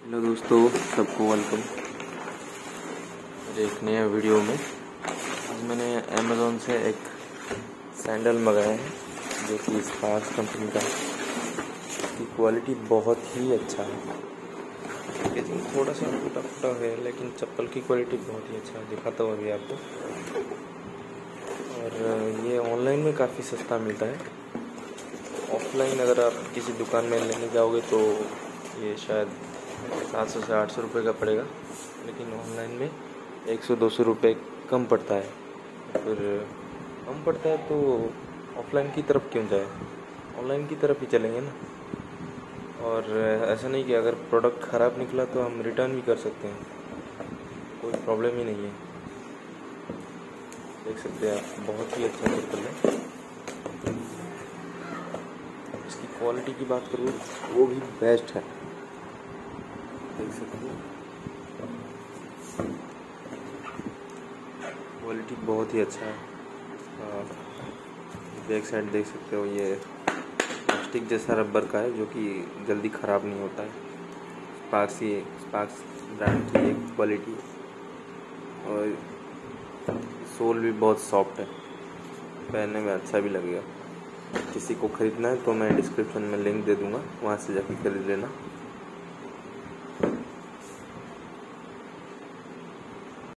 Hello दोस्तों, सबको welcome एक नया वीडियो में। आज मैंने अमेज़ॉन से एक सैंडल मंगाया है जो कि स्पार्क्स कंपनी का है। इसकी क्वालिटी बहुत ही अच्छा है। पैकेजिंग थोड़ा सा टूटा फूटा है लेकिन चप्पल की क्वालिटी बहुत ही अच्छा है। दिखाता हूँ अभी आपको। और ये ऑनलाइन में काफ़ी सस्ता मिलता है। ऑफलाइन अगर आप किसी दुकान में लेने जाओगे तो ये शायद 700 से 800 रुपये का पड़ेगा, लेकिन ऑनलाइन में 100-200 रुपये कम पड़ता है। फिर कम पड़ता है तो ऑफलाइन की तरफ क्यों जाए, ऑनलाइन की तरफ ही चलेंगे ना। और ऐसा नहीं कि अगर प्रोडक्ट ख़राब निकला तो हम रिटर्न भी कर सकते हैं, कोई प्रॉब्लम ही नहीं है। देख सकते हैं आप, बहुत ही अच्छा चप्पल है। इसकी क्वालिटी की बात करूँ वो भी बेस्ट है, देख सकते हो। क्वालिटी बहुत ही अच्छा है। बैक साइड देख सकते हो, ये प्लास्टिक जैसा रबर का है जो कि जल्दी ख़राब नहीं होता है। स्पार्क्स ब्रांड की एक क्वालिटी, और सोल भी बहुत सॉफ्ट है, पहनने में अच्छा भी लगेगा। किसी को ख़रीदना है तो मैं डिस्क्रिप्शन में लिंक दे दूँगा, वहाँ से जाके खरीद लेना।